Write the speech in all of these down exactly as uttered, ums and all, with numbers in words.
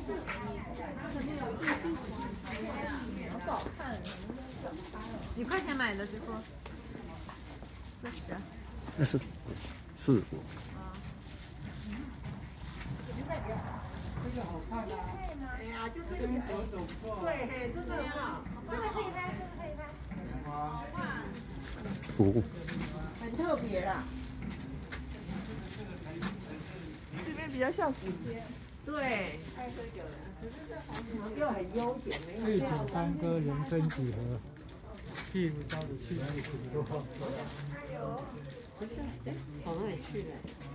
几块钱买的最后？四十。 那是四五。 这个好看啊！ 哎呀，就这个，对，嘿，就这个嘛，这个可以拍，这个可以拍。 花。 五。 很特别啦。 这边比较像古街。 对，爱喝酒的，可是这房子又很悠闲，没有对酒当歌，人生几何？屁股到底去哪里挺多？ 哎呦，不是，哎，跑哪里去了？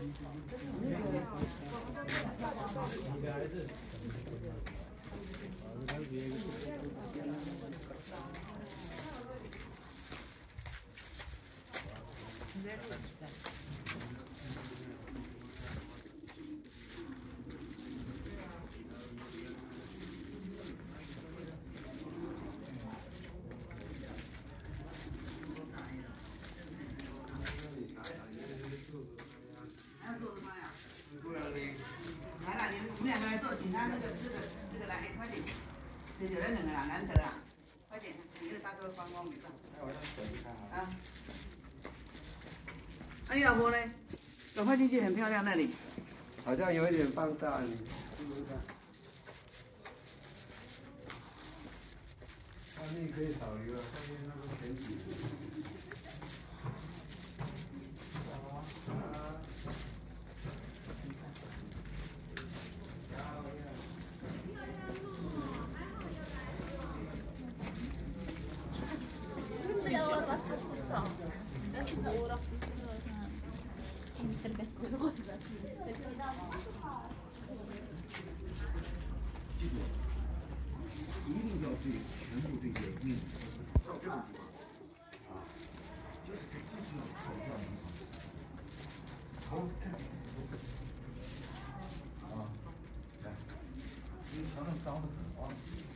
来啦，你们两个来做，请他那个这个这个来，快点，这有人两个啦，难得啊，快点，你这大哥观光没办法。啊，那你老婆呢？赶快进去，很漂亮那里。 好像有一点放大，你是不是看？上面可以扫油啊，上面那个前几。 记住，一定要对全部这些命到这种地方啊，就是就是要靠这样的方式。好，看啊，来，因为墙上脏的很啊。